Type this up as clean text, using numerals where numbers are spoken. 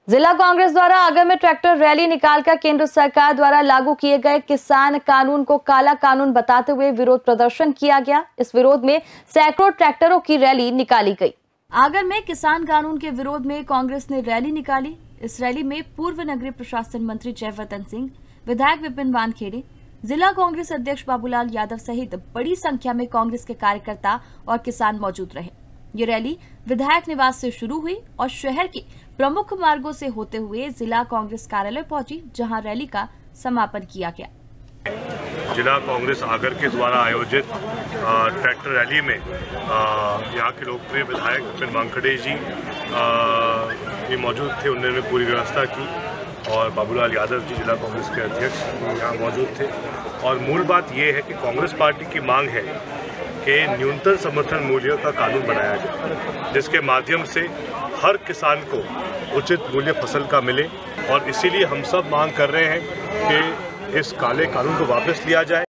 जिला कांग्रेस द्वारा आगर में ट्रैक्टर रैली निकालकर केंद्र सरकार द्वारा लागू किए गए किसान कानून को काला कानून बताते हुए विरोध प्रदर्शन किया गया। इस विरोध में सैकड़ों ट्रैक्टरों की रैली निकाली गई। आगर में किसान कानून के विरोध में कांग्रेस ने रैली निकाली। इस रैली में पूर्व नगरीय प्रशासन मंत्री जयवर्धन सिंह, विधायक विपिन वानखेड़े, जिला कांग्रेस अध्यक्ष बाबूलाल यादव सहित बड़ी संख्या में कांग्रेस के कार्यकर्ता और किसान मौजूद रहे। ये रैली विधायक निवास से शुरू हुई और शहर के प्रमुख मार्गों से होते हुए जिला कांग्रेस कार्यालय पहुंची, जहां रैली का समापन किया गया। जिला कांग्रेस आगर के द्वारा आयोजित ट्रैक्टर रैली में यहाँ के लोकप्रिय विधायक विपिन वानखेड़े जी भी मौजूद थे। उन्होंने पूरी व्यवस्था की और बाबूलाल यादव जी जिला कांग्रेस के अध्यक्ष यहाँ मौजूद थे। और मूल बात ये है कि कांग्रेस पार्टी की मांग है कि न्यूनतम समर्थन मूल्य का कानून बनाया जाए, जिसके माध्यम से हर किसान को उचित मूल्य फसल का मिले। और इसीलिए हम सब मांग कर रहे हैं कि इस काले कानून को वापस लिया जाए।